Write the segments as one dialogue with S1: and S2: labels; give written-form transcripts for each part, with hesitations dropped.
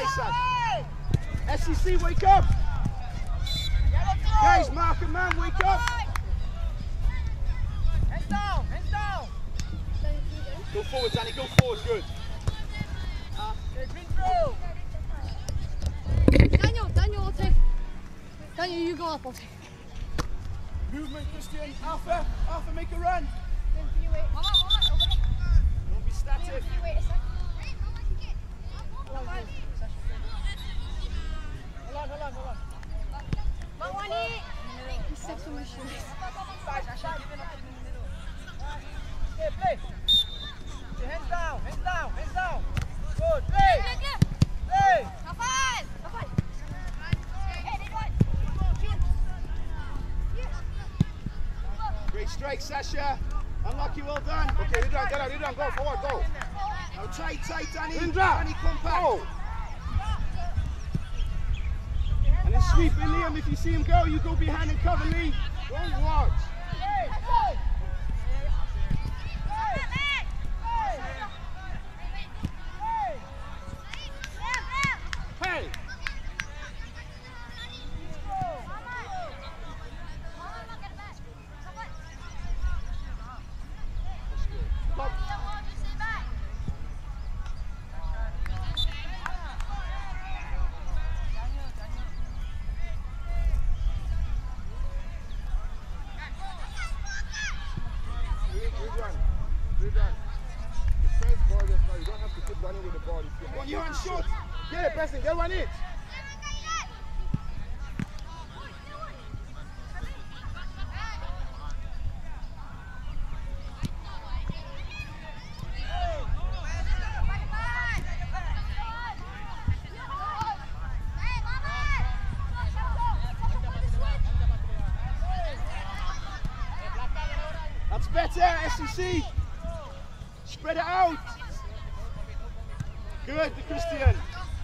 S1: play, Sash. SEC, wake up. Guys, mark and man, wake up.
S2: Hands down, hands down.
S1: Go forward, Danny, go forward, good.
S3: Daniel, I'll take. Daniel, you go up, I'll take.
S1: Movement, Christian. Alpha, make a run. Don't be static.
S2: Hold on.
S3: He steps on my shoes.
S2: Okay, play. Hands down. Good, play. Play.
S1: Great strike, Sasha. Unlucky, well done.
S4: Okay, Ridwan, get out, Ridwan, go forward, go.
S1: Now tight, Danny.
S4: Ridwan.
S1: Danny, compact.
S4: Go.
S1: And then sweep in, Liam. If you see him go, you go behind and cover Lee.
S4: Don't watch.
S1: Hey.
S4: Ridwan. The first ball just now, you don't have to keep running with the ball.
S1: Go on, you hand shot.
S4: Get it, pressing, get one hit.
S1: That's better, SEC. Spread it out. Good, Christian.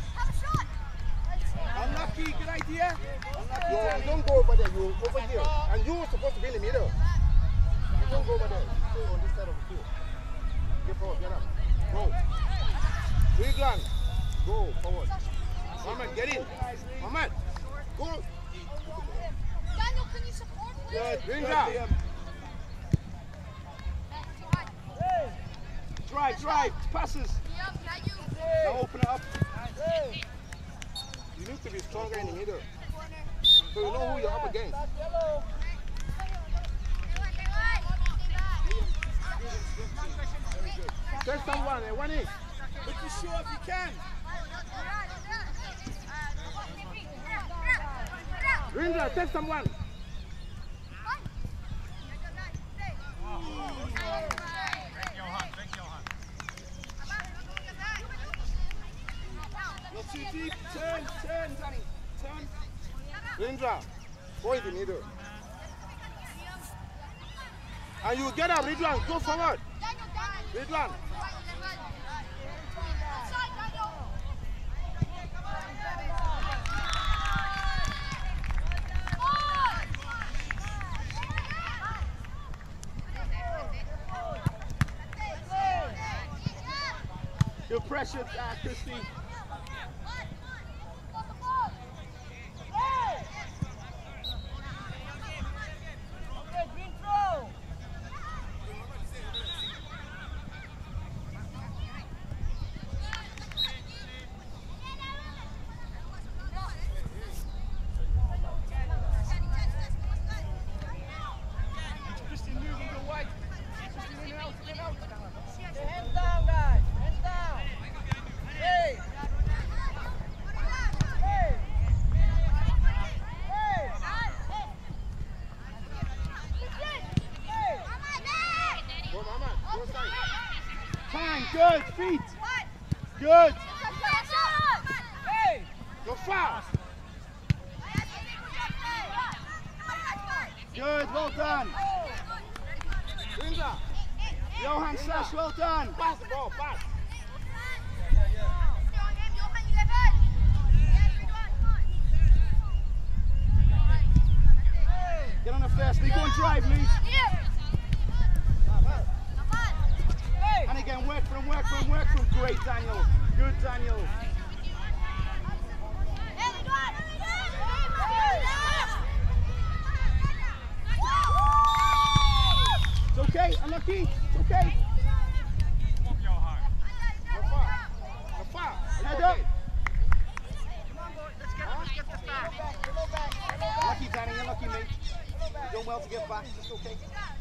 S1: Unlucky, good idea. Unlucky,
S4: You
S1: Danny.
S4: don't go over there, you over here. And you're supposed to be in the middle. You don't go over there. You stay on this side of the field. Get forward, get up. Go. Ridwan, go forward. Mohammed, get in. Mohammed, go.
S3: Daniel, can you support me?
S1: Good,
S4: Ringa.
S1: Liam. Drive, passes. Now open it up.
S4: You need to be stronger in the middle. So you know who you're up against. Take someone, one in.
S1: Look for sure if you can.
S4: Ringa, take someone.
S1: Not too deep. Turn, Danny. Turn.
S4: Ringa, go in the middle. And you get up, Ridwan, go forward. Ridwan.
S1: Good pressure, Christy. Christy, move and go wide. Christy, in and out.
S2: Hands down, guys. Hands down. Hey. Hey.
S4: Go, Mama, go side.
S1: Time, good, feet. Good.
S2: Hey.
S4: Go fast.
S1: Good, well done.
S4: Ringa,
S1: Johan Sash, well done.
S4: pass the ball, pass.
S1: Get on the first, Lee. Go and drive, Lee.
S2: Hey.
S1: And again, work from. Great, Daniel. Good, Daniel.
S4: It's okay.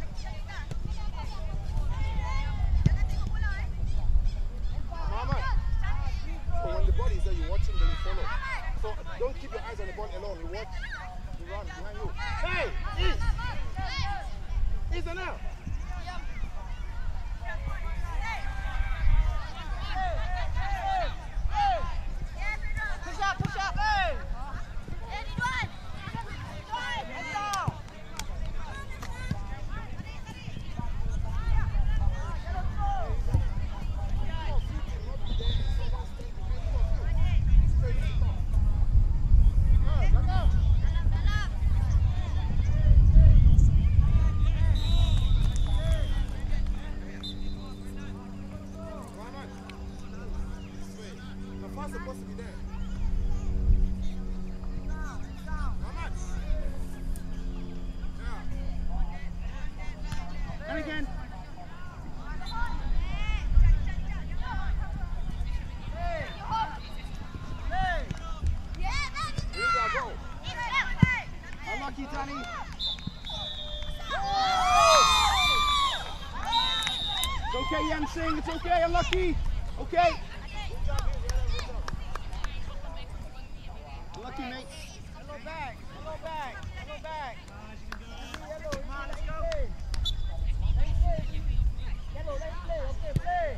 S4: Mama. So when the ball is there, you watch him, then you follow. So don't keep your eyes on the ball alone. You watch, you run behind you. Hey, ease. Ease the now.
S2: Push up, push up, hey! Hands down!
S4: The pass is supposed to be there.
S1: And again. Unlucky, Danny. It's okay, Yan Singh. It's okay. Unlucky. Okay. Unlucky, mate.
S2: Yellow back, yellow back, yellow back. Yellow, come on, let's go. Yellow, let's play, okay, play.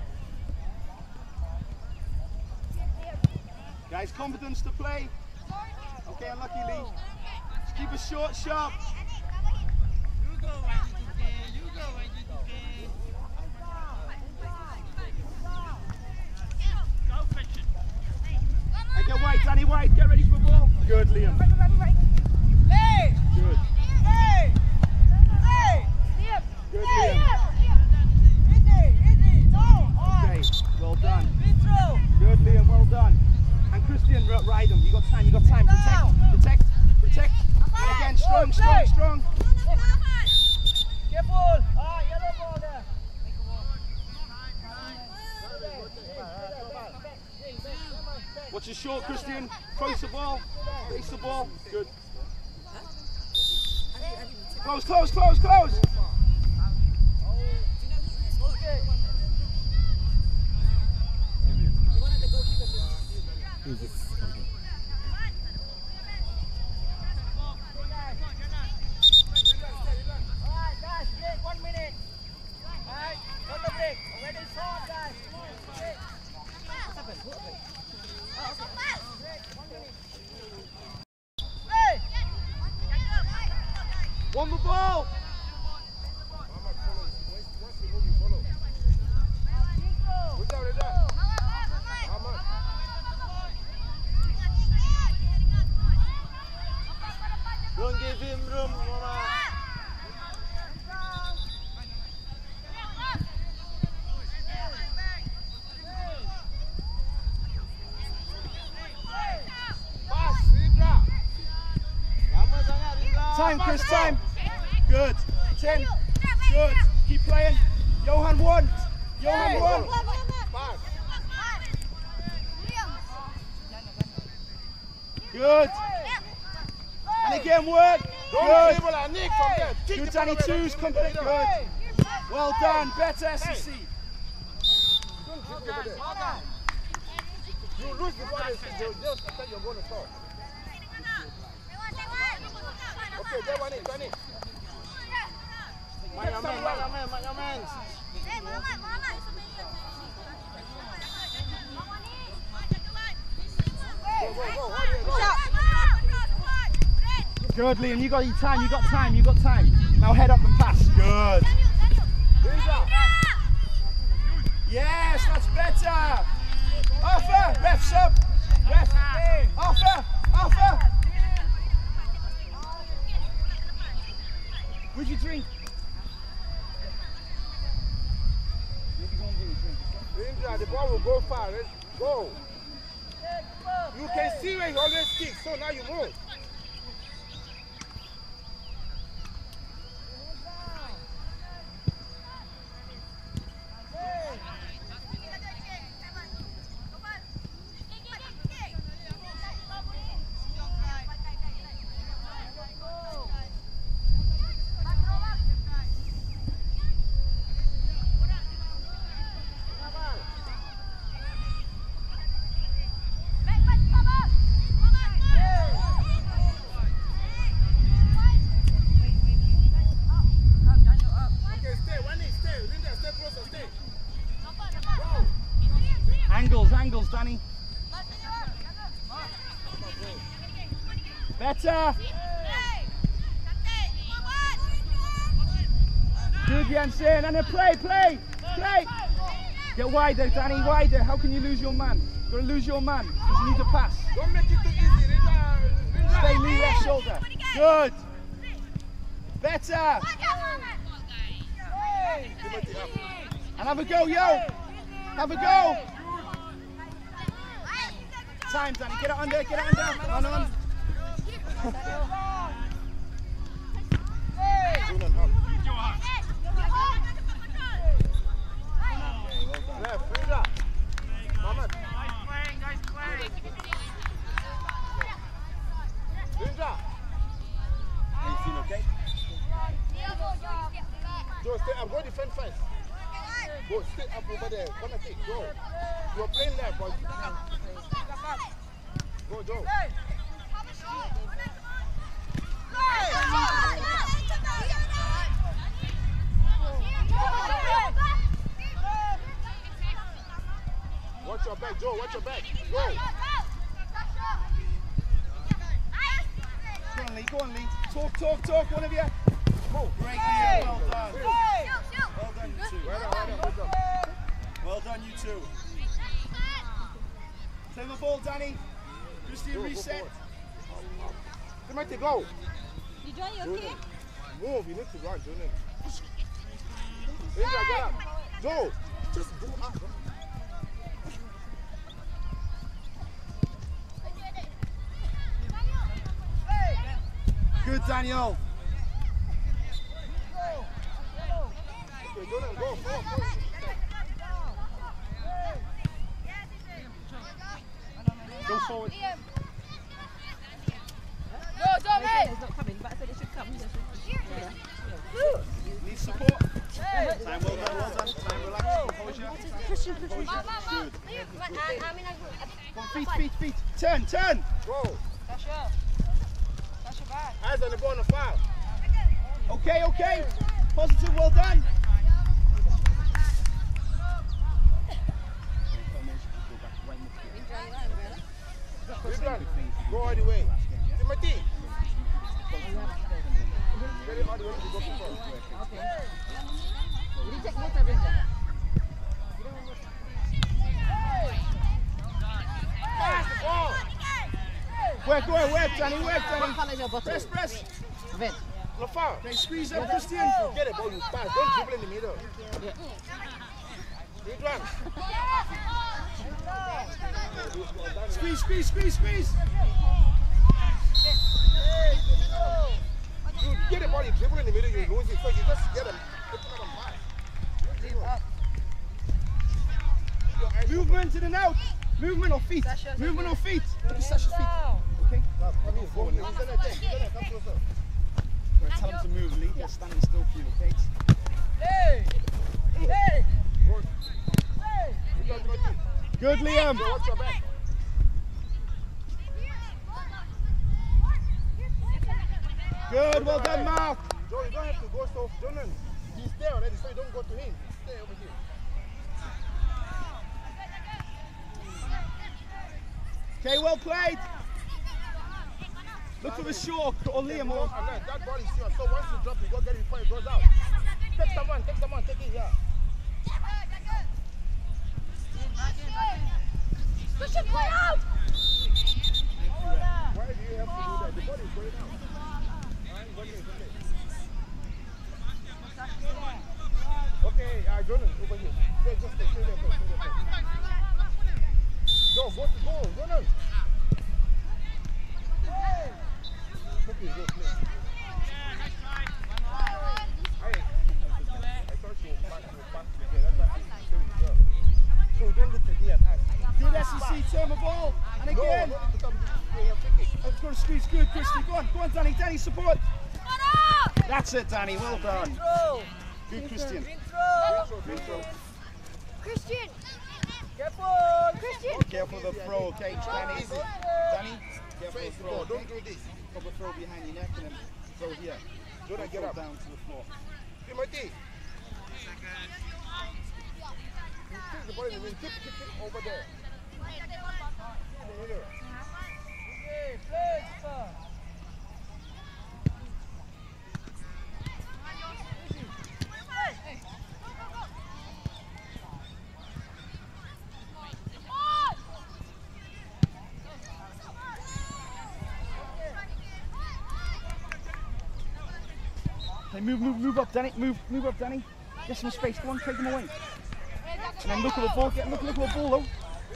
S1: Guys, confidence to play. Okay, unlucky, Lee. Just keep it short, sharp. And get White, Danny White, get ready for the ball. Good, Liam.
S2: Hey!
S1: Good.
S2: Hey! Hey!
S1: Good, Liam.
S2: Easy, no!
S1: Okay, well done.
S2: Retro!
S1: Good, Liam, well done. And Christian, ride him. You got time, you got time. Protect, protect, protect. And again, strong, strong, strong.
S2: Careful! Yellow ball there.
S1: Watch your short, Christian. Cross the ball. Face the ball. Good. Close, close, close, close.
S2: Okay. Alright, guys, break 1 minute. Alright, got the break. Already short, guys. Come on, break. Break, 1 minute. Hey!
S1: One more ball.
S4: Mama, follow. Once you move, you follow. Good job, Reza. Mama.
S2: Don't give him room, Mama.
S4: Pass, Reza.
S1: Time, Chris, time. Good. 10. Good. Keep playing. Johan one. Johan one.
S4: Pass.
S1: Good. And again, work.
S4: Don't
S1: Good.
S4: dribble and nick from there. Kick
S1: Good,
S4: the
S1: Danny.
S4: ball away,
S1: Twos
S4: don't
S1: complete.
S4: dribble
S1: Good.
S4: it.
S1: Well done. Better, SEC.
S4: Don't dribble over there. You lose the ball, they'll just think you're going to score. Okay, that one in, that in.
S1: Mind your man, mind your man, mind your man.
S4: Go, go, go. Hurry, go.
S1: Good, Liam. You got your time. You got time. You got time. Now head up and pass. Good.
S4: Reza.
S1: Yes, that's better. Offer. Ref sub. Ref. Offer. Offer. What'd you drink?
S4: Reza, the ball will go far. Let's go. You can see where he always kicks, so now you move.
S1: Angles, Danny. Better. Good, Jensen. And then play. Get wider, Danny, wider. How can you lose your man? You've got to lose your man because you need to pass.
S4: Don't make it too easy.
S1: Stay Lee left shoulder. Good. Better. And have a go, yo. Have a go. Time, Danny. Get it under. On.
S4: Left, Frida. Mohammed. Frida.
S1: Anything okay?
S4: Joe, stay up. Go defend first. Go, stay up over there. Come and kick. Go. You're playing left, but go, Joe. Watch your back, Joe. Watch your back. Go.
S1: Go on, Lee. Talk, one of you.
S4: Go.
S1: Great, Lee. Well done. Well done, you two.
S4: Well
S1: Well done, you two. Play the ball, Danny. Christian, reset.
S4: Timothy, go.
S3: You join your team?
S4: Move. You need to run, Julian. Linda, get up. Joe, just go up.
S1: Good, Daniel.
S4: Okay, Julian, go.
S1: Go forward.
S3: Go, Tommy!
S5: It's not coming back, so they should come.
S1: Need support. Time, well done. Time, relax. Composure.
S3: Christian.
S1: Good.
S3: Good.
S1: Feet. Turn.
S4: Go.
S2: Tasha back.
S4: Eyes on the ball on the foul.
S1: Okay. Positive, well done.
S4: Run. Go all the way. Timothy. Get him all the way to go first.
S5: You take most of it.
S4: Pass the ball.
S1: Work, Danny.
S5: What color is your bottle?
S1: Press.
S5: Red.
S4: No foul.
S1: Okay, squeeze up, Christian.
S4: Get it, ball. You pass. Don't dribble in the middle. Good run.
S1: Squeeze.
S4: You get the ball, you dribble in the middle, you lose it. So you just get them. Open them high.
S1: Movement in and out. Movement or feet. Movement or feet. Look at Sasha's feet. Okay.
S4: Come here, forward. Come closer.
S1: Tell him to move, Lee. They're standing still for you, okay?
S2: Hey!
S1: Good, Liam.
S4: Joe, watch your back.
S1: Good, well done, Mark.
S4: Joe, you don't have to go so. Jonan, he's there already, so you don't go to him. Stay over here.
S1: Okay, well played. Look for the short or Liam or...
S4: That ball is yours, so once you drop, you go get it before it goes out. Take someone, take it here.
S3: Push it, play out!
S4: Why do you have to do that? The ball is going out. Okay, Jonan, over here. Just stay there first. Go, Jonan. Okay, go, play. I thought she was back again. That's why I said it well. So don't look at me and ask.
S1: Good SEC, turn the ball. And again.
S4: No, I want you to come here and pick it.
S1: I've got to squeeze. Good, Christy. Go on, Danny. Danny, support. That's it, Danny. Well done. Good, Christian.
S4: Intro.
S3: Christian!
S2: Careful!
S3: Christian!
S1: Careful of the throw, okay? Danny, careful of the throw.
S4: Don't do this.
S1: Couple throw behind your neck and then throw here.
S4: Jonah, get up.
S1: Down to the floor.
S4: Timothy. You take the ball in the wind. Kick over there.
S1: Okay, move up, Danny. Move up, Danny. Get some space. Come on, take them away. And then look at the ball. Look at the ball, though.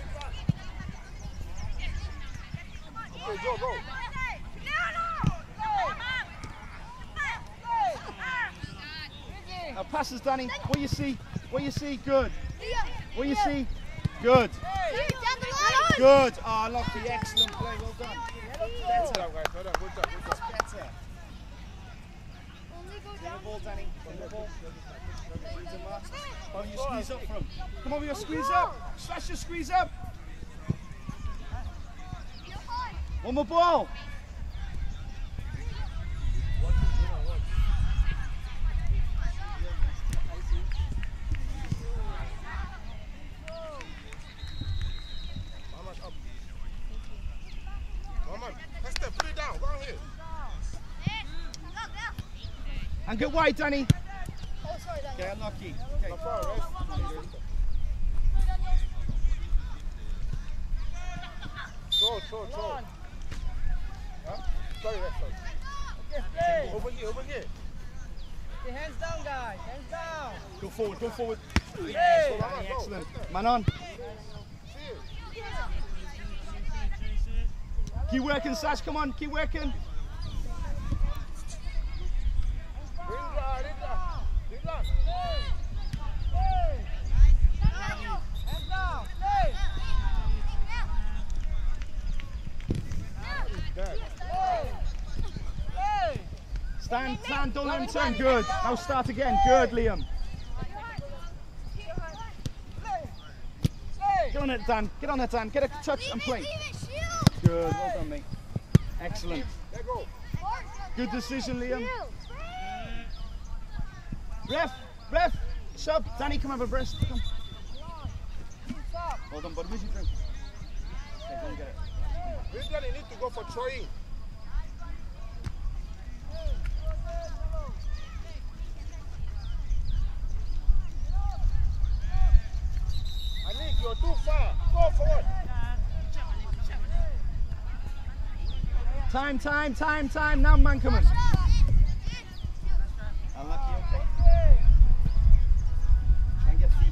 S4: Okay, go.
S1: Now passes, Danny. What you see? Good. What you see? Good. Good. Oh, lucky. Excellent play. Well done.
S4: Good job, guys. Well done. Good job.
S1: Better. Take the ball, Danny. Take the ball. Oh, you squeeze up from. Come on, you squeeze up. Slash your squeeze up. One more ball.
S4: Put it down. Go on here.
S1: And get wide, Danny.
S3: Oh, sorry, Danny.
S1: Okay, unlucky. Okay.
S4: Not far, right? Throw. Huh? Sorry.
S2: Okay, play.
S4: Over here.
S2: Okay, hands down, guys. Hands down.
S1: Go forward.
S2: Hey.
S1: Danny, excellent. Man on. Keep working, Sash. Come on, keep working.
S4: Ridland.
S2: Hands down. Play. Play.
S1: Stand, don't let him turn. Good. Now start again. Good, Liam. Get on it, Dan. Get a touch and play. Good. Well done, mate. Excellent.
S4: There go.
S1: Good decision, Liam. Ref. Sub. Danny, come have a breast. Come. Hold on, buddy. Where's your drink? Okay, go and get it.
S4: Ridland, you need to go for throwing. Anik, you're too far. Go forward.
S1: Time. Now man coming. Unlucky, okay. Try and get feet.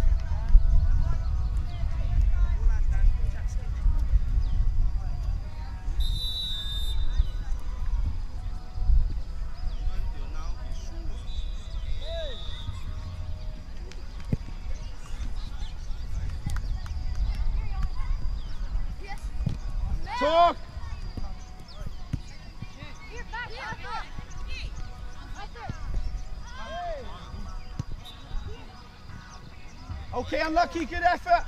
S1: Talk. Okay, unlucky, good effort.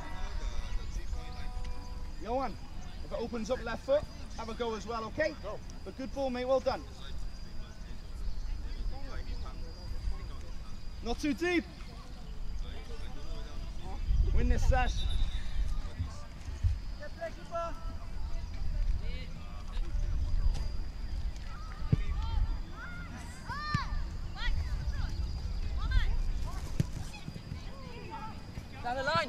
S1: Johan, if it opens up left foot, have a go as well, okay?
S4: Go.
S1: But good ball, mate, well done. Not too deep. Win this, Sash.
S2: Play, keeper. Down the line.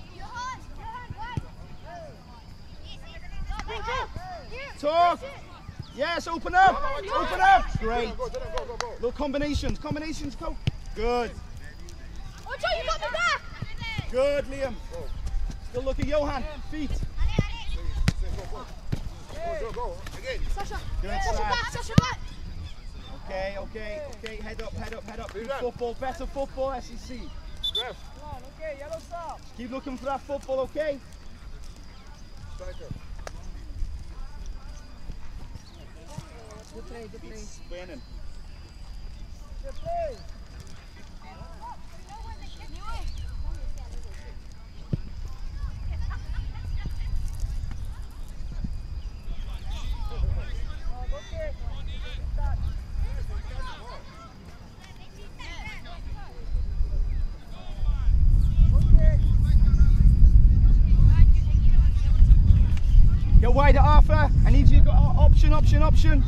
S1: Talk. Yes, open up. Open up. Great.
S4: Go.
S1: Little combinations. Go. Good.
S3: Oh, Joe, you got me back.
S1: Good, Liam. Still look at Johan. Feet.
S4: Go. Again.
S3: Sasha.
S1: Good,
S3: Sasha back.
S1: Okay. Head up. Good
S4: Ridland.
S1: football. Better football, SEC.
S4: Ref.
S2: Come on, okay, yellow stop.
S1: Keep looking for that football, okay?
S4: Striker.
S2: Good play.
S1: Spinning.
S2: Good play. Okay. Start.
S1: Get wider, Arthur. I need you to go option.
S6: Doing all right? Doing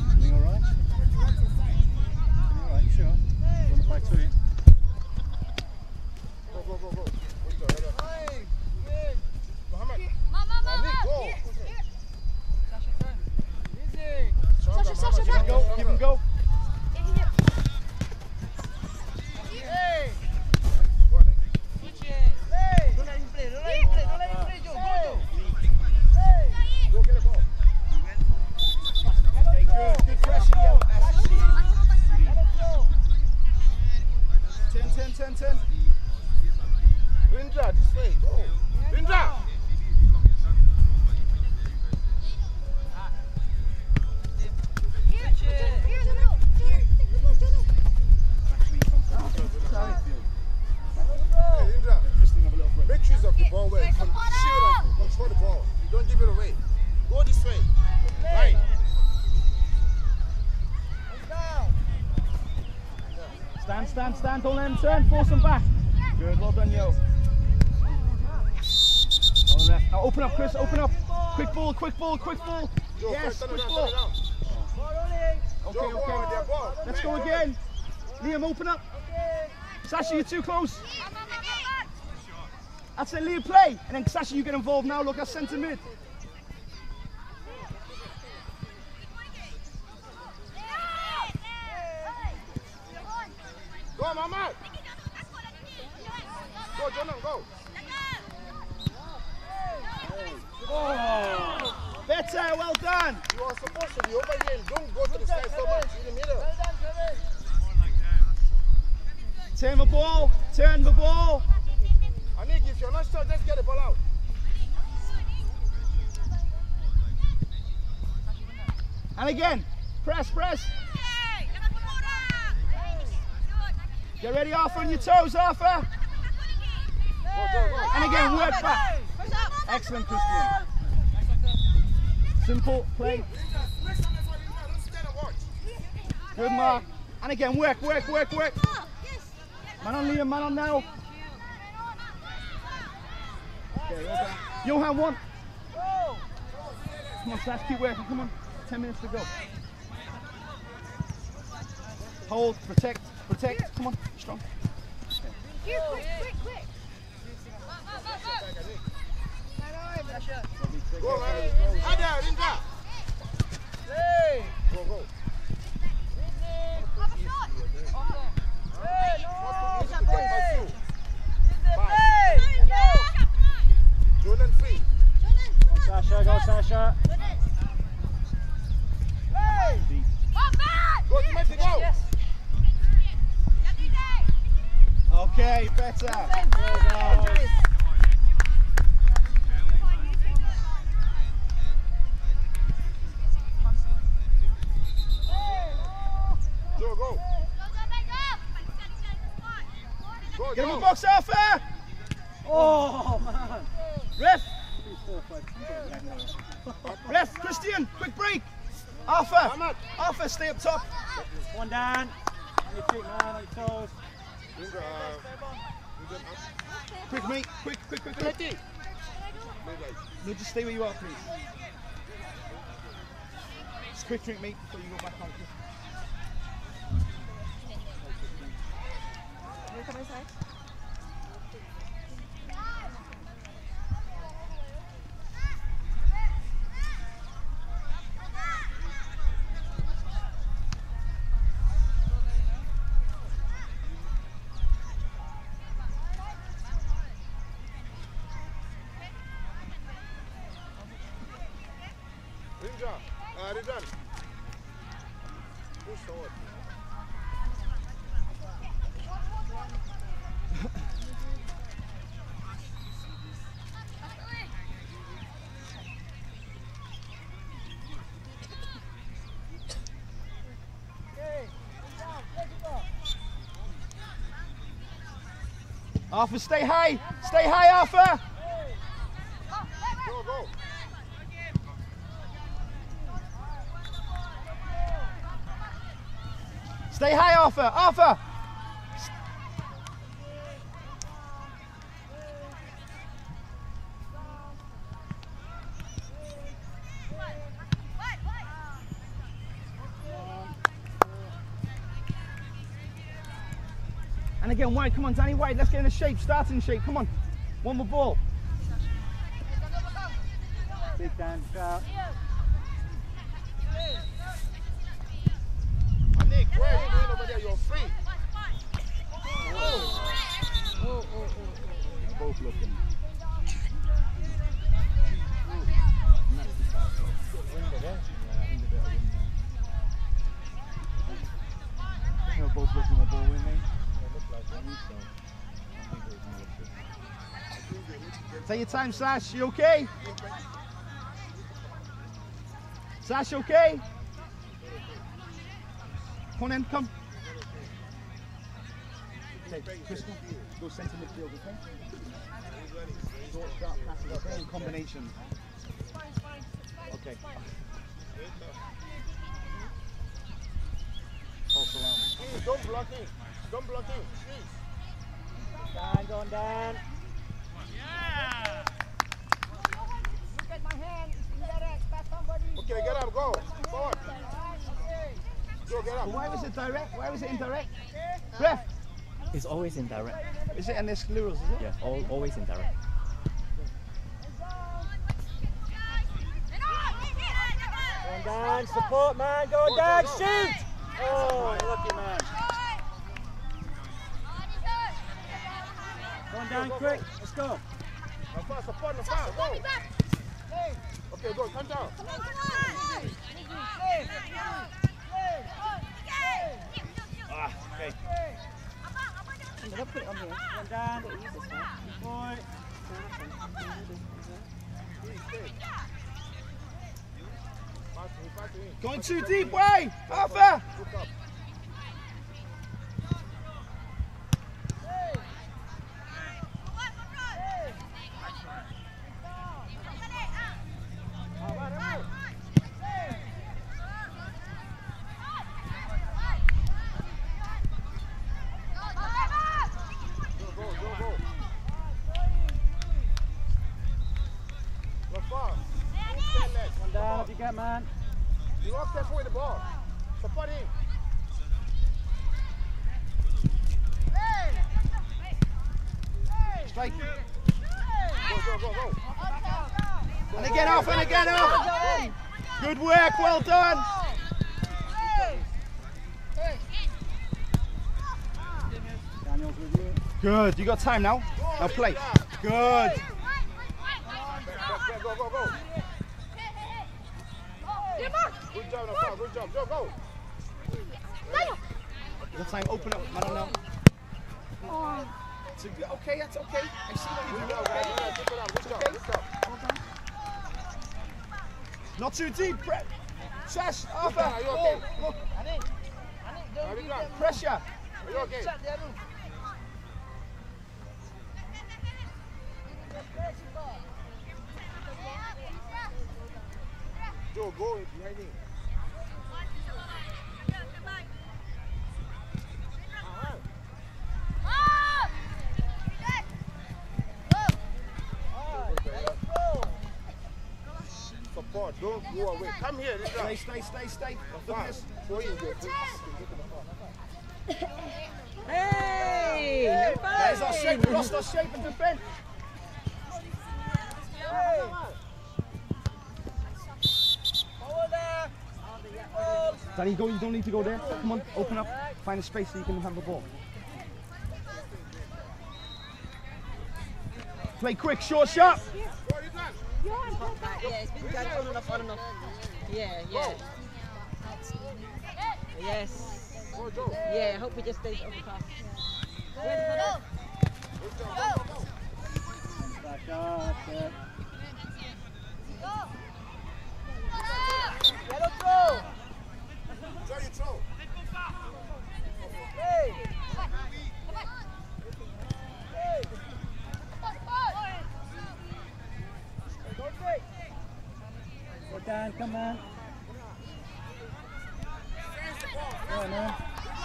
S6: all right, sure. You want to play to it?
S4: Go.
S2: Hey, good.
S4: Mohammed.
S3: Mama.
S4: Anik, go.
S2: Sasha, turn. Easy.
S4: Stronger,
S3: Sasha,
S4: Mohammed.
S3: back.
S1: Go, keep him go. Dan, don't let him turn, force him back. Good, well done, yo. Now open up, Chris, open up. Quick ball, quick ball, quick ball.
S4: Joe,
S1: Yes,
S4: turn it
S1: quick
S4: down,
S1: ball.
S4: turn it down.
S1: Okay,
S4: Joe, go on with their ball.
S1: Let's go again. Liam, open up. Sasha, you're too close. That's it, Liam, play. And then Sasha, you get involved now. Look, that's centre mid.
S4: Go, Mama. Go, Jonah, go.
S1: Oh, better, well done.
S4: You are supposed to be over here and don't go to the side so much in the middle.
S1: Turn the ball, turn the ball.
S4: Anik, if you're not sure, just get the ball out.
S1: And again, press, press. Get ready, Arthur, on your toes, Arthur.
S4: Go, go, go.
S1: And again, work back. Excellent, Christian. Simple play. Good, Mark. And again, work, work, work, work. Man on Liam, man on now. Okay, well done. Johan, one. Come on, Sash, keep working, come on. 10 minutes to go. Hold, protect, protect. Come on, strong.
S3: Quick, quick, quick.
S4: Go, man. Ada, Ringa. Go, go. Jordan free.
S6: Sasha, go Sasha.
S4: Go, Timothy, go.
S1: Okay, better.
S4: Joe, go. Go,
S1: Get him a
S4: Joe.
S1: box, Arthur.
S6: Oh man.
S1: Ref,
S6: 3, 4, 5.
S1: ref, Christian, quick break. Arthur,
S4: Ahmad.
S1: Arthur, stay up top.
S6: One down. On your feet, man, on your toes.
S4: Ringa,
S1: Quick, mate, quick, quick, quick, quick.
S4: Timothy.
S1: No, just stay where you are, please. Just quick drink, mate, before you go back on.
S5: Come inside.
S4: Ringa, Ridwan. Push forward.
S1: Arthur, stay high, Arthur.
S4: Go, go.
S1: Stay high, Arthur, Arthur. And again, wide, come on, Danny, wide, let's get in a shape, start in shape, come on. One more ball.
S6: Big Dan, shout.
S4: Anik, what are you doing over there? You're free.
S1: Both looking. They're both looking at ball winning. Take your time, Sash. You okay? Sash, okay? Come on in, come. Okay, Crystal, go centre midfield, okay? Short, sharp passes, okay? In combination. Okay. False alarm.
S4: Don't block him. Don't block him, please.
S6: Dan, go on, Dan.
S2: Look at my hand. It's indirect. Pass somebody.
S4: Okay, get up, go. Forward. Go, get up.
S1: Why was it direct? Why was it indirect? Ref!
S7: It's always indirect.
S1: Is it in this rules, is it?
S7: Yeah, always indirect.
S6: Go on, Dan. Support, man. Go on, Dan. Shoot! Oh, lucky, man. Go on, Dan, quick. Let's go.
S4: Now fast, support, now fast, go. Okay, go, come down.
S1: Ah, okay.
S5: I'm gonna put it on here.
S6: Go on, Dan. Boy.
S4: Pass to him.
S1: Going too deep, way! Arthur!
S4: Look up.
S6: Man.
S4: You are careful with the ball. Support him.
S1: Strike.
S4: Go.
S1: And again off, and again off. Good work, well done.
S6: Daniel's with you.
S1: Good, you got time now. Now play. Good.
S4: Go. Good job, now, good job. Go.
S1: You got time, open up. I don't know. Okay, that's okay. I see what you do. Okay.
S4: Good job.
S1: Not too deep. Sash, Arthur.
S4: Are you okay?
S1: Look.
S4: Are you done?
S1: Pressure.
S4: Are you okay? Joe, go behind him. Support, don't go away. Come here, this guy.
S1: Stay. Look at this.
S4: Throw him there.
S5: Hey!
S1: Guys, our shape, lost our shape and defend. Danny, you don't need to go there. Come on, open up. Find a space so you can have the ball. Play quick, short, sharp.
S5: Yeah, it's been going on and off. Yeah. Yes. Yeah, I hope he just stays on the path.
S6: Back up. Yeah.
S4: Try your throw.
S6: Go Dan, come on. Go on, man.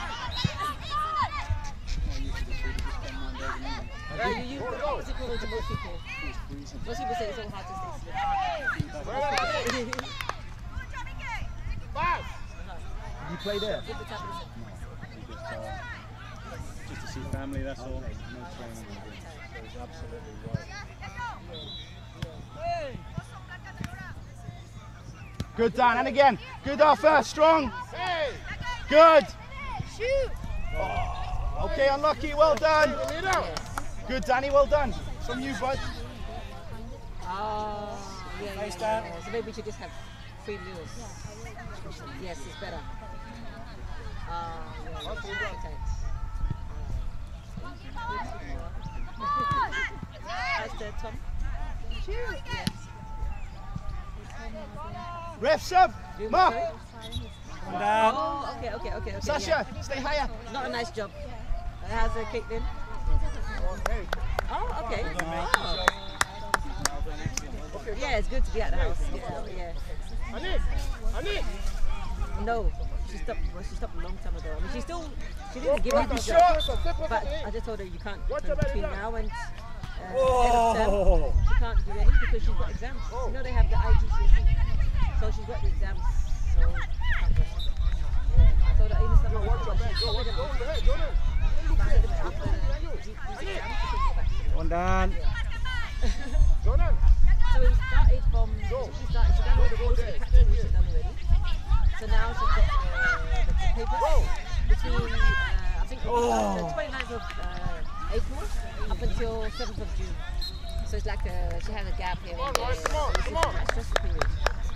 S5: What's it called to most people? Most people say it's so hard to stay asleep.
S4: Pass.
S1: You play there.
S6: Just to see family, that's all. No training. He's absolutely right.
S1: Good, Dan, and again. Good, Arthur, strong.
S4: Hey.
S1: Good. Shoot. Oh, okay, unlucky, well done. Good, Danny, well done. From you, bud.
S5: Yeah. So maybe we should just have 3 meals. Yes, it's better. How's the Tom?
S1: Ref sub. Mark.
S6: Come down.
S5: Oh, okay.
S1: Sasha, stay higher.
S5: Not a nice job. How's the cake then? Oh, okay. Oh. Yeah, it's good to be at the house. Yeah.
S4: Anik.
S5: No, she stopped. Well, she stopped a long time ago. I mean, she didn't give
S4: Go
S5: up
S4: for
S5: the
S4: the
S5: job,
S4: shot.
S5: but I just told her you can't
S4: Watch your
S5: between
S4: belly
S5: now and end
S6: Oh.
S5: of term. She can't do any because she's got exams. You know they have the IGCSE, so she's got the exams. So can't go. Yeah, I told her in the summer.
S4: Watch your back. Go ahead. Go ahead.
S5: After these exams, she can go back to the
S6: One down.
S4: Jordan.
S5: So it started from, she done all the courses, the practical she's done already. So now she's got the papers between, I think, the 29th of April up until 7th of June. So it's like she has a gap here and there.
S4: Come on.
S5: It's a stressful period.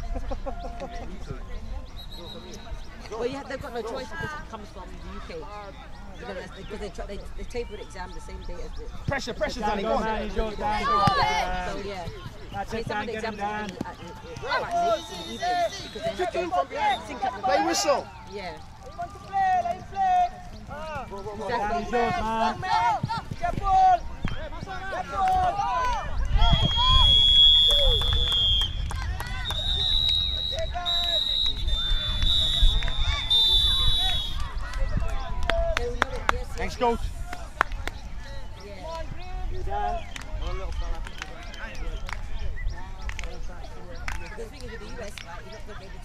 S5: Well, they've got no choice because it comes from the UK. You know, because they taper the exam the same day as the...
S1: Pressure, Danny, go on.
S6: Man, he's yours, Dan.
S5: So yeah.
S6: That's
S5: I mean,
S6: it,
S5: some
S6: Dan.
S5: of the
S6: Get him
S5: exams
S6: down.
S5: are quite late in the evening because they have to sync up the
S4: Play whistle.
S5: Yeah.
S2: You want to play, let him play.
S6: Dan, he's yours, man.
S2: Careful. Careful. Okay, guys.
S1: Thanks, coach.
S2: Come on, Green.
S6: You down.
S5: The thing is with the US, right, you're not going to be able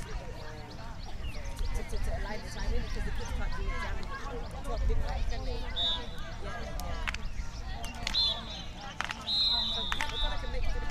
S5: to align the timing because the kids can't do the exam 12 midnight, can they? Yeah. So we've got to make it to the